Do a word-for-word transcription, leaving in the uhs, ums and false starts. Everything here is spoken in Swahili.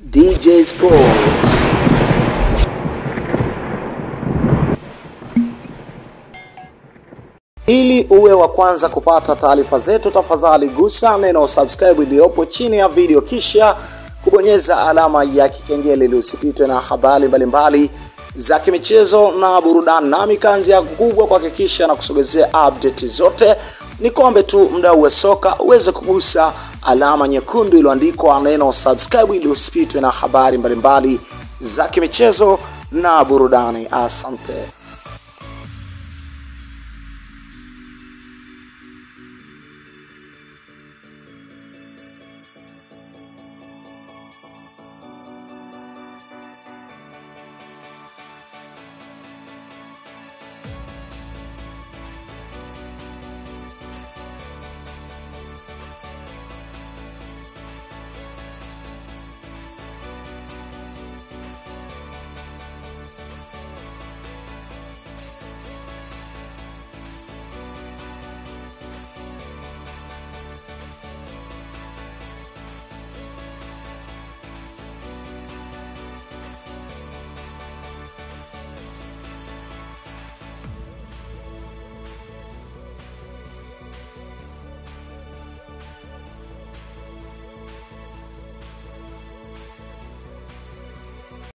D J Sports. Ili uwe wa kwanza kupata taarifa zetu, tafadhali gusa neno subscribe iliyopo chini ya video kisha kubonyeza alama ya kikengele ili usipitwe na habari mbalimbali za kimichezo na burudani. Nami kazi yangu kubwa kuhakikisha na kusogezea update zote. Nikombe tu mdau wa soka uweze kugusa alama nyekundu iliyoandikwa neno subscribe ili usipitwe na habari mbalimbali za kimichezo na burudani. Asante.